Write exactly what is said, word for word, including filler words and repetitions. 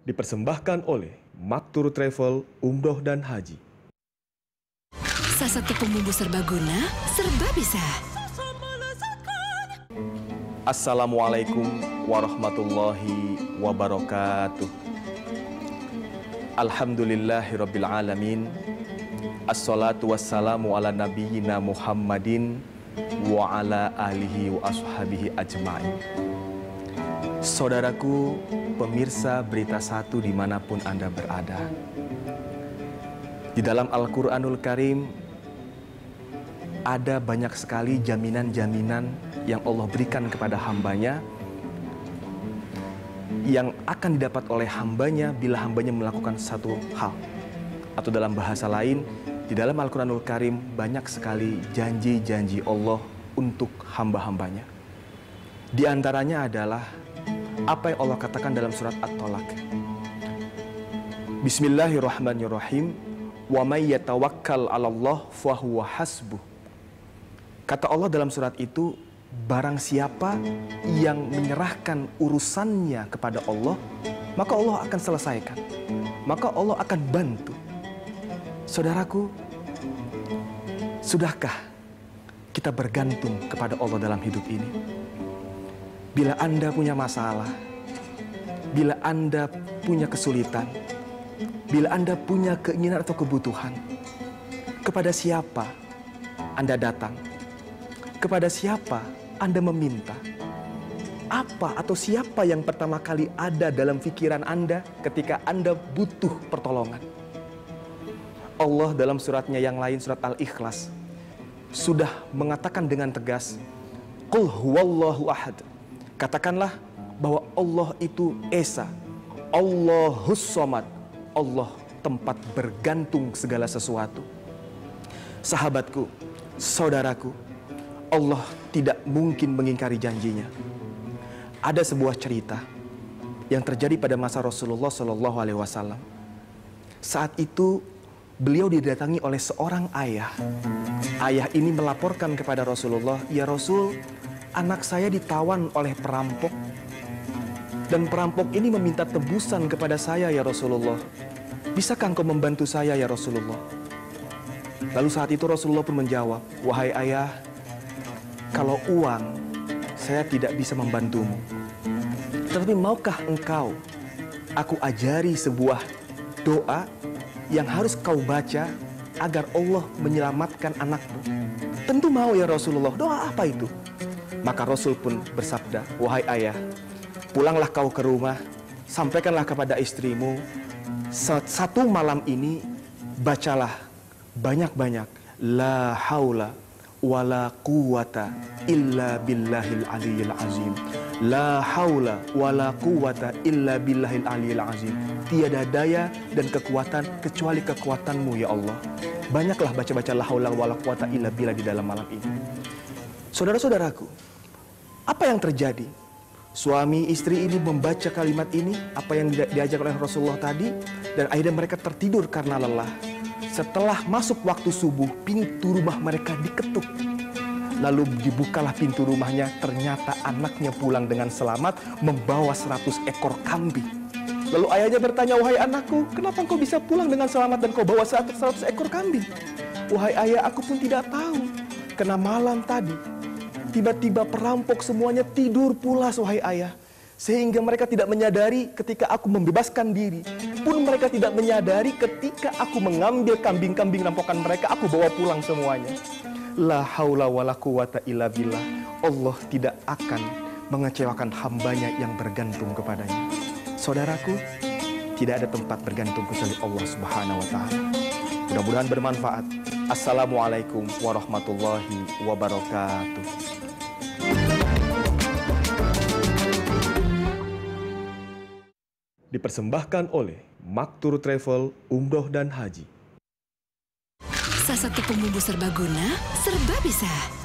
Dipersembahkan oleh Maktur Travel Umroh dan Haji. Salah satu pembumbu serbaguna, serba bisa. Assalamualaikum warahmatullahi wabarakatuh. Alhamdulillahirabbil alamin. Assalatu wassalamu ala nabiyyina Muhammadin wa ala alihi wa ashabihi ajma'in. Saudaraku, pemirsa Berita Satu dimanapun Anda berada. Di dalam Al-Quranul Karim ada banyak sekali jaminan-jaminan yang Allah berikan kepada hambanya, yang akan didapat oleh hambanya bila hambanya melakukan satu hal. Atau dalam bahasa lain, di dalam Al-Quranul Karim banyak sekali janji-janji Allah untuk hamba-hambanya. Di antaranya adalah apa yang Allah katakan dalam surat At-Tolaq. Bismillahirrahmanirrahim. Wa may yatawakkal 'alallah fahuwa hasbuh. Kata Allah dalam surat itu, barang siapa yang menyerahkan urusannya kepada Allah, maka Allah akan selesaikan. Maka Allah akan bantu. Saudaraku, sudahkah kita bergantung kepada Allah dalam hidup ini? Bila Anda punya masalah, bila Anda punya kesulitan, bila Anda punya keinginan atau kebutuhan, kepada siapa Anda datang? Kepada siapa Anda meminta? Apa atau siapa yang pertama kali ada dalam pikiran Anda ketika Anda butuh pertolongan? Allah dalam suratnya yang lain, surat Al-Ikhlas, sudah mengatakan dengan tegas, Qul huwallahu ahad. Katakanlah bahwa Allah itu Esa, Allahus Somad, Allah tempat bergantung segala sesuatu. Sahabatku, saudaraku, Allah tidak mungkin mengingkari janjinya. Ada sebuah cerita yang terjadi pada masa Rasulullah Shallallahu Alaihi Wasallam. Saat itu beliau didatangi oleh seorang ayah. Ayah ini melaporkan kepada Rasulullah, "Ya Rasul, anak saya ditawan oleh perampok. Dan perampok ini meminta tebusan kepada saya, ya Rasulullah. Bisakah engkau membantu saya, ya Rasulullah?" Lalu saat itu Rasulullah pun menjawab, "Wahai ayah, kalau uang saya tidak bisa membantumu. Tetapi maukah engkau aku ajari sebuah doa yang harus kau baca agar Allah menyelamatkan anakmu?" "Tentu mau, ya Rasulullah." "Doa apa itu?" Maka Rasul pun bersabda, "Wahai ayah, pulanglah kau ke rumah, sampaikanlah kepada istrimu, satu malam ini bacalah banyak-banyak la haula wala quwata illa billahil aliyil azim. La haula wala quwata illa billahil aliyil azim. Tiada daya dan kekuatan kecuali kekuatanmu, ya Allah." Banyaklah baca-baca la haula wala quwata illa billah di dalam malam ini. Saudara-saudaraku, apa yang terjadi? Suami istri ini membaca kalimat ini, apa yang diajar oleh Rasulullah tadi, dan akhirnya mereka tertidur karena lelah. Setelah masuk waktu subuh, pintu rumah mereka diketuk. Lalu dibukalah pintu rumahnya, ternyata anaknya pulang dengan selamat membawa seratus ekor kambing. Lalu ayahnya bertanya, "Wahai anakku, kenapa engkau bisa pulang dengan selamat dan kau bawa seratus ekor kambing?" "Wahai ayah, aku pun tidak tahu. Karena malam tadi tiba-tiba perampok semuanya tidur pulas, wahai ayah. Sehingga mereka tidak menyadari ketika aku membebaskan diri. Pun mereka tidak menyadari ketika aku mengambil kambing-kambing rampokan mereka, aku bawa pulang semuanya." La haula wala quwata illa billah. Allah tidak akan mengecewakan hambanya yang bergantung kepadanya. Saudaraku, tidak ada tempat bergantung kecuali Allah Subhanahu wa Ta'ala. Mudah-mudahan bermanfaat. Assalamualaikum warahmatullahi wabarakatuh. Dipersembahkan oleh Maktur Travel Umroh dan Haji. Salah satu pembumbu serbaguna, serba bisa.